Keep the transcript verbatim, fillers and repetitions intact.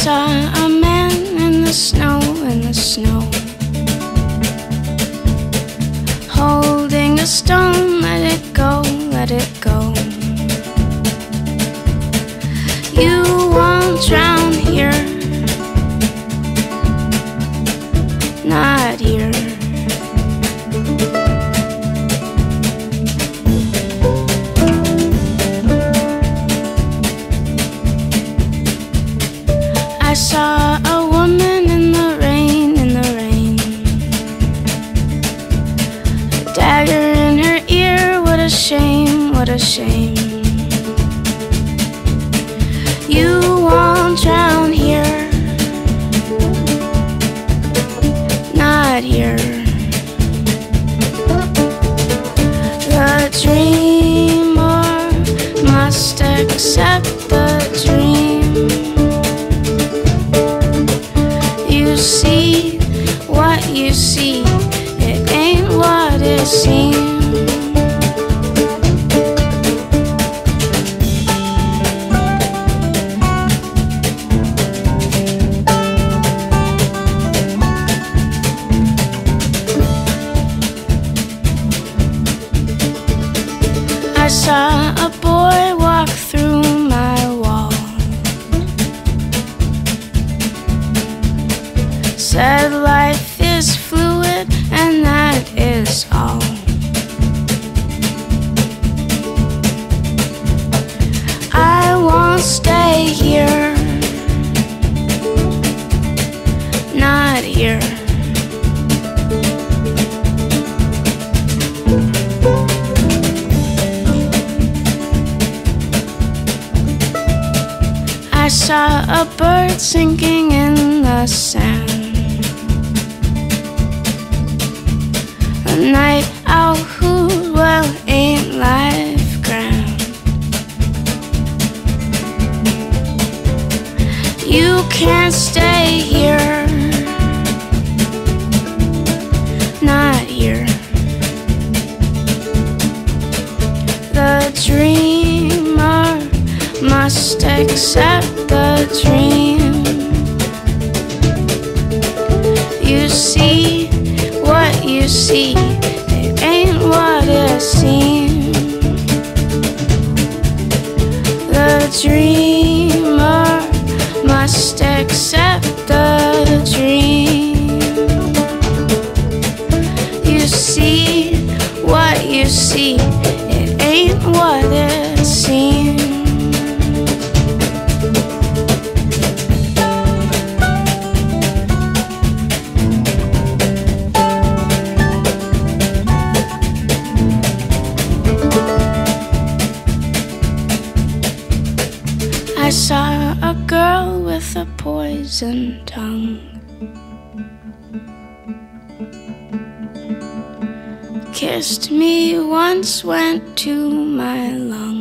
saw a man in the snow, in the snow, holding a stone. Let it go, let it go. You won't drown here, not here. I saw a woman in the rain, in the rain, a dagger in her ear. What a shame, what a shame. You won't drown here, not here. The dreamer must accept the dream. You see what you see, it ain't what it seems. I saw a boy walk through my wall, said life is fluid and that is all. I won't stay here, not here. I saw a bird sinking in the sand, a night owl who, well, ain't life grand. You can't stay here, not here. The dreamer must accept the dream. You see what you see, it ain't what it seems. The dreamer must accept the dream. You see what you see, it ain't what it seems. I saw a girl with a poison tongue, kissed me once, went to my lungs.